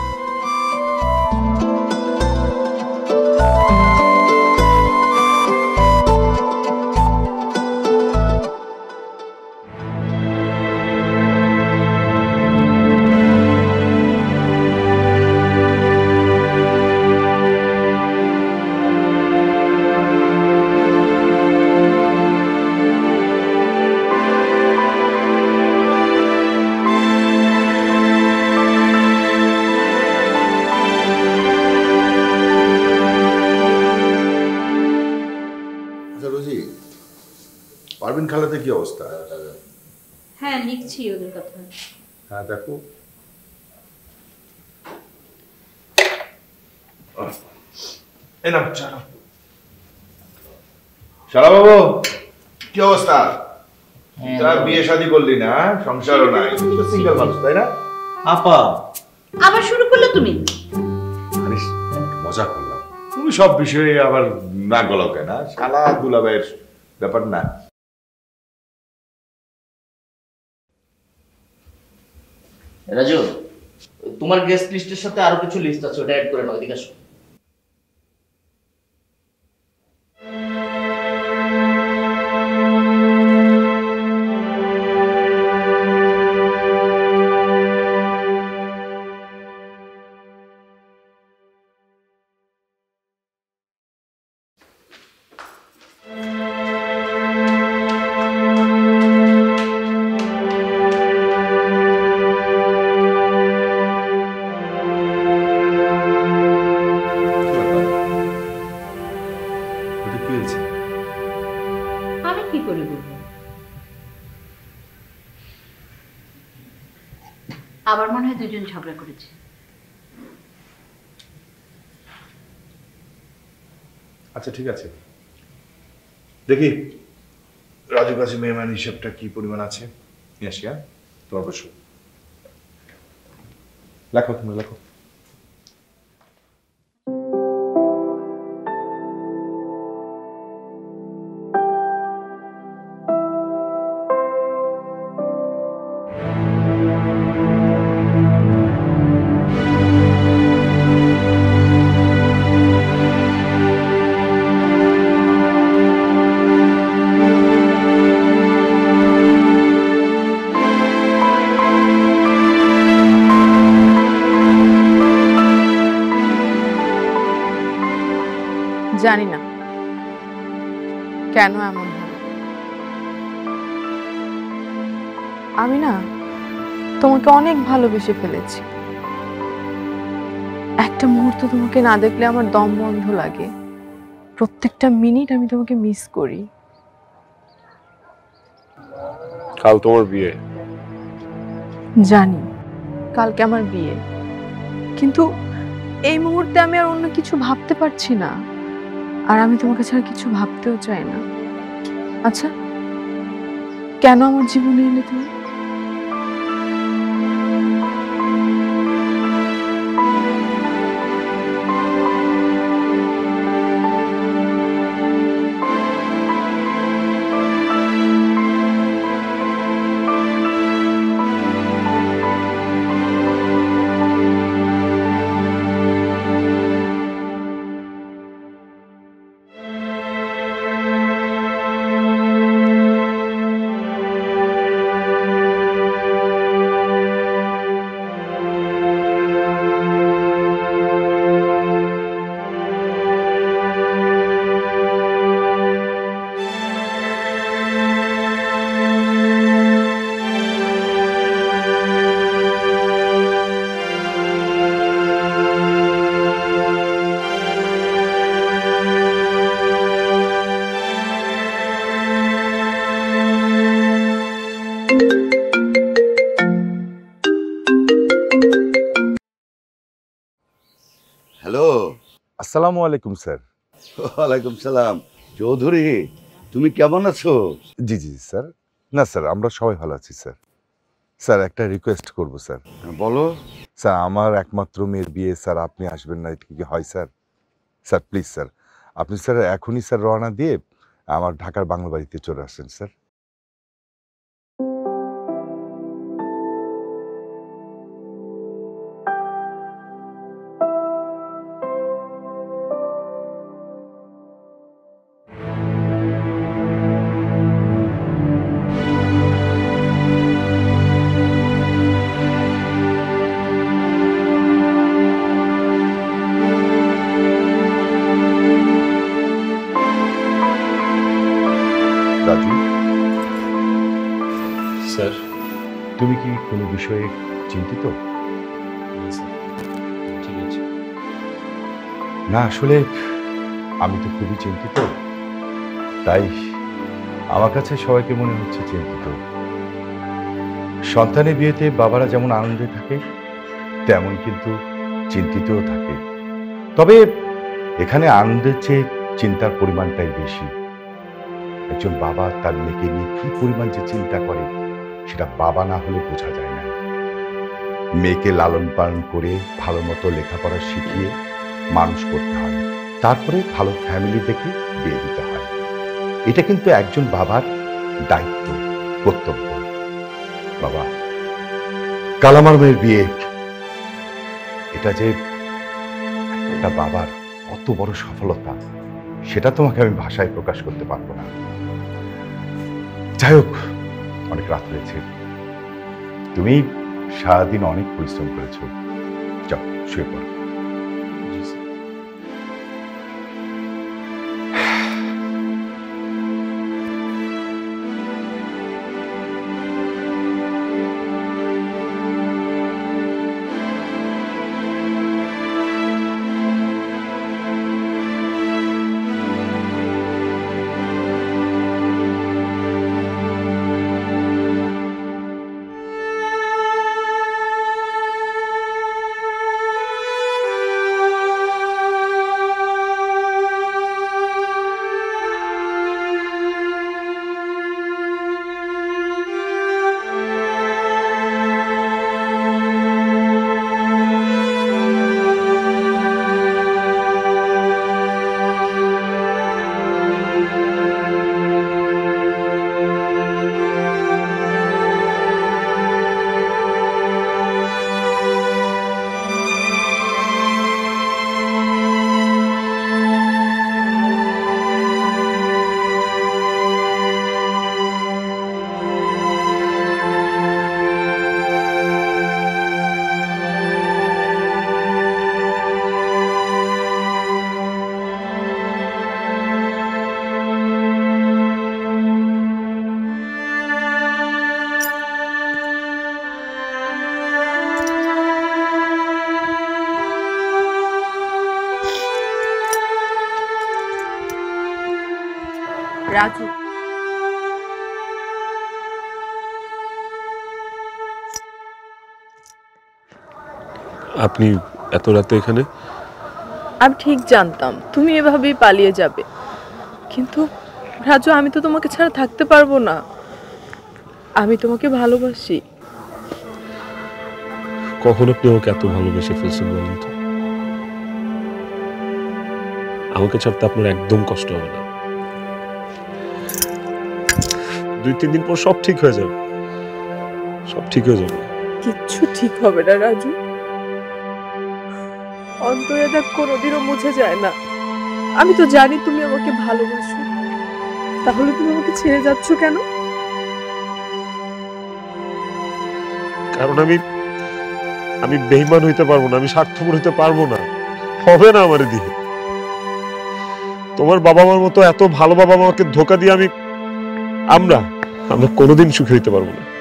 Speaker 8: পারভিন খালাতে কি অবস্থা?
Speaker 2: হ্যাঁ, লিখছি ওদের কথা।
Speaker 8: হ্যাঁ দেখো, এই নাও চা। শালা বাবু, কি অবস্থা? তার বিয়ে শাদী করলি না, সংসারও নাই, তুমি তো সিঙ্গেল মানুষ, তাই না?
Speaker 4: আপা
Speaker 2: আবার শুরু করলে তুমি?
Speaker 8: আরে মজা করলাম, তুমি সব বিষয়ে আবার না গলাও কেন? শালা দুলাভাইয়ের ব্যাপার না।
Speaker 4: রাজু, তোমার গেস্ট লিস্টের সাথে আরো কিছু লিস্ট আছে, ওটা অ্যাড করে নাও। এদিকে আসো।
Speaker 2: আমি কি করে বলবো? আবার মনে হয় দুজন ঝগড়া করেছে।
Speaker 8: আচ্ছা ঠিক আছে, দেখি রাজু কাছে মেহমান হিসাবটা কি পরিমাণ আছে নিয়ে আসি। হ্যাঁ, তোমার বসো, লেখো, তুমি লেখো।
Speaker 6: জানি না কেন এমন হলো। আমি না তোমাকে অনেক ভালোবেসে ফেলেছি। একটা মুহূর্ত তোমাকে না দেখলে আমার দম বন্ধ লাগে। প্রত্যেকটা মিনিট আমি তোমাকে মিস করি।
Speaker 5: কাল তোমার বিয়ে।
Speaker 6: জানি কালকে আমার বিয়ে, কিন্তু এই মুহূর্তে আমি আর অন্য কিছু ভাবতে পারছি না। আর আমি তোমাকে ছাড়া কিছু ভাবতেও চাই না। আচ্ছা, কেন আমার জীবনে এলে তুমি?
Speaker 12: হ্যালো,
Speaker 8: আসসালামু আলাইকুম স্যার।
Speaker 12: ওয়ালাইকুম সালাম। চৌধুরী, তুমি কেমন আছো?
Speaker 8: জি জি স্যার। না স্যার, আমরা সবাই ভালো আছি স্যার। স্যার, একটা রিকোয়েস্ট করব স্যার।
Speaker 12: বলো।
Speaker 8: স্যার, আমার একমাত্র মেয়ের বিয়ে, স্যার আপনি আসবেন না, এটা কি হয় স্যার? স্যার প্লিজ স্যার, আপনি স্যার এখনই স্যার রওনা দিয়ে আমার ঢাকার বাংলা বাড়িতে চলে আসেন স্যার। রাজু,
Speaker 10: স্যার,
Speaker 8: তুমি কি কোনো বিষয়ে চিন্তিত?
Speaker 10: ঠিক আছে।
Speaker 8: না, আসলে আমি তো খুবই চিন্তিত, তাই আমার কাছে সবাইকে মনে হচ্ছে চিন্তিত। সন্তানের বিয়েতে বাবারা যেমন আনন্দে থাকে, তেমন কিন্তু চিন্তিতও থাকে। তবে এখানে আনন্দের চেয়ে চিন্তার পরিমাণটাই বেশি। একজন বাবা তার মেয়েকে নিয়ে কি পরিমাণ যে চিন্তা করে, সেটা বাবা না হলে বোঝা যায় না। মেয়েকে লালন পালন করে ভালো মতো লেখাপড়া শিখিয়ে মানুষ করতে হয়, তারপরে ভালো ফ্যামিলি দেখে বিয়ে দিতে হয়। এটা কিন্তু একজন বাবার দায়িত্ব, কর্তব্য। বাবা, কাল আমার মেয়ের বিয়ে, এটা যে একটা বাবার কত বড় সফলতা, সেটা তোমাকে আমি ভাষায় প্রকাশ করতে পারবো না। যাই হোক, অনেক রাত হয়েছে, তুমি সারাদিন অনেক পরিশ্রম করেছো, যাও শুয়ে পড়ো।
Speaker 6: রাজু,
Speaker 10: আপনি এত রাতে এখানে?
Speaker 6: আমি ঠিক জানতাম তুমি এভাবেই পালিয়ে যাবে, কিন্তু রাজু আমি তো তোমাকে ছাড়া থাকতে পারবো না। আমি তোমাকে ভালোবাসি।
Speaker 10: কখন আপনি আমাকে এত ভালোবেসে ফেলছেন বলুন তো? আমাকে ছাড়তে আপনার একদম কষ্ট হবে না। দুই তিন দিন পর সব ঠিক হয়ে যাবে, সব ঠিক হয়ে যাবে।
Speaker 6: কিচ্ছু ঠিক হবে না রাজু, অন্তরে দেখ কোনোদিনও মুছে যায় না। আমি তো জানি তুমি আমাকে ভালোবাসো, তাহলে তুমি আমাকে ছেড়ে যাচ্ছ কেন?
Speaker 5: কারণ আমি আমি বেঈমান হইতে পারবো না, আমি স্বার্থপর হইতে পারবো না, হবে না আমার দিয়ে। তোমার বাবা মার মতো এত ভালো বাবা মাকে ধোকা দিয়ে আমি আমরা আমরা কোনোদিন সুখী হইতে পারবো না।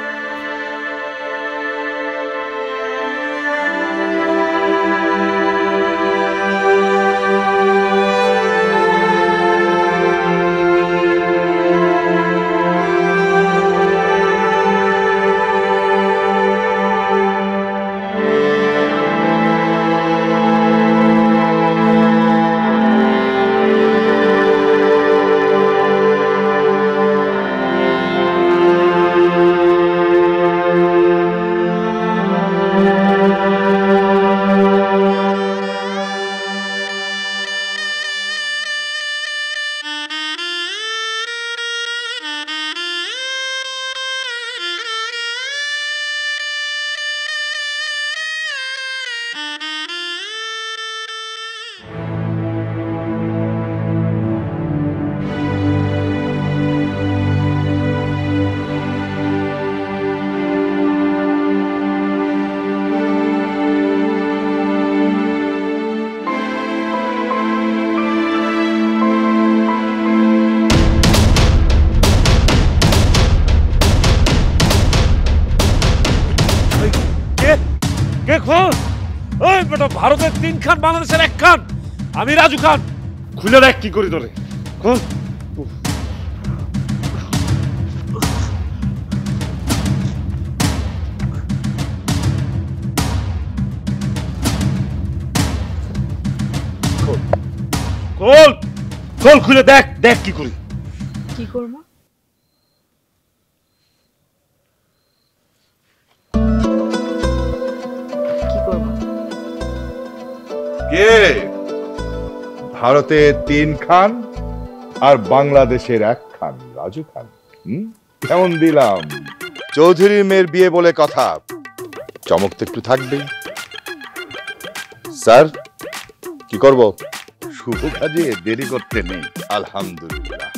Speaker 5: ভারতের তিন খান, বাংলাদেশের এক খান, আমি রাজু খান। খুলে দেখ কি করি তোরে। খোল খোল, খুলে দেখ, দেখ কি করি।
Speaker 6: কি করবো? কি করবো?
Speaker 8: কে? ভারতের তিন খান আর বাংলাদেশের এক খান, রাজু খান। হুম, কেমন দিলাম?
Speaker 1: চৌধুরীর মেয়ের বিয়ে বলে কথা, চমক তো একটু থাকবেই। স্যার, কি করব?
Speaker 12: শুভ কাজে দেরি করতে নেই।
Speaker 1: আলহামদুলিল্লাহ।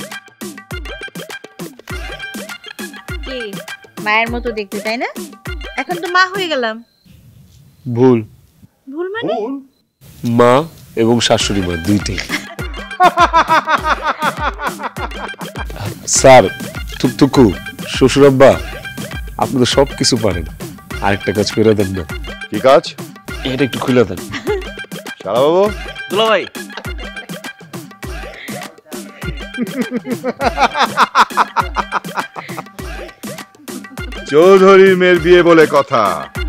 Speaker 2: কি মায়ের মতো দেখতে, তাই না? এখন তো মা হয়ে গেলাম।
Speaker 10: ভুল।
Speaker 2: ভুল মানে?
Speaker 10: মা এবং শাশুড়ি মা দুইটাই। স্যার, টুকটুকু, শ্বশুর আব্বা, আপনি তো সব কিছু পারেন, আরেকটা কাজ করে দেন না।
Speaker 1: কি কাজ?
Speaker 10: এটা একটু খুলে দেন।
Speaker 1: শালা বাবু।
Speaker 4: দুলা ভাই।
Speaker 1: চৌধুরীর মেয়ের বিয়ে বলে কথা,